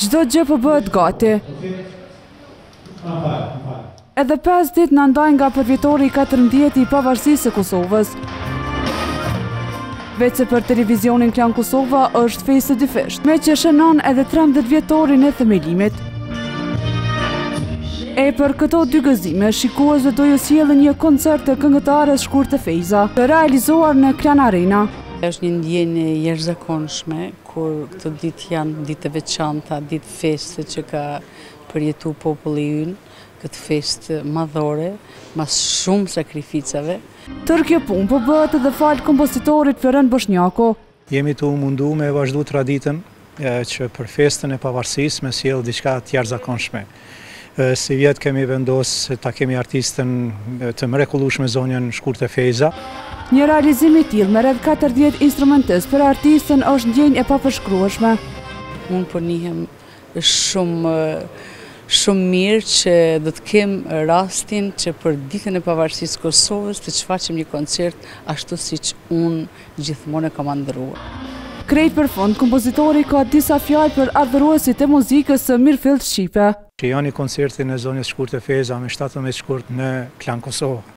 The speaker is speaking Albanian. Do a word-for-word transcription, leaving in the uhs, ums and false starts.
Çdo gjë po bëhet gati. Edhe pesë ditë na ndajnë nga përvjetori i katërmbëdhjetë i pavarësisë së Kosovës. Veçse për televizionin Klan Kosova është fejse dy fesht, me që shënon edhe trembëdhjetë vjetorin e themelimit. E për këto dy gëzime, shikuesve do ju sjellin një koncert të këngëtares Shkurtë Fejza, të realizuar në Klan Arena. Është një ndjenjë e jashtëzakonshme, kur këto ditë janë ditë të veçanta, ditë feste që ka përjetu populli ynë, këtë festë madhore, mas shumë sakrificave. Tërë kjo punë po bëhet edhe fal kompozitorit Florent Boshnjako. Jemi të mundu me vazhdu traditën që për festën e pavarësisë me sjell diçka të jashtëzakonshme. Si vjetë kemi vendosë ta kemi artistën të mrekullueshme zonjën Shkurtë Fejza. Një realizim i tillë me rreth katërdhjetë instrumentistë për artistën është ndjenjë e papërshkrueshme. Unë po njihem shumë shumë mirë që do të kem rastin që për ditën e pavarësisë Kosovës të shfaqim një koncert ashtu siç unë gjithmonë e kam ëndërruar. Krejt për fund, kompozitori ka disa fjalë për adhuruesit e muzikës së mirëfillt shqipe. Që janë i koncertin e zonjës Shkurtë Fejza me shtatëmbëdhjetë shkurt në Klan Kosovë.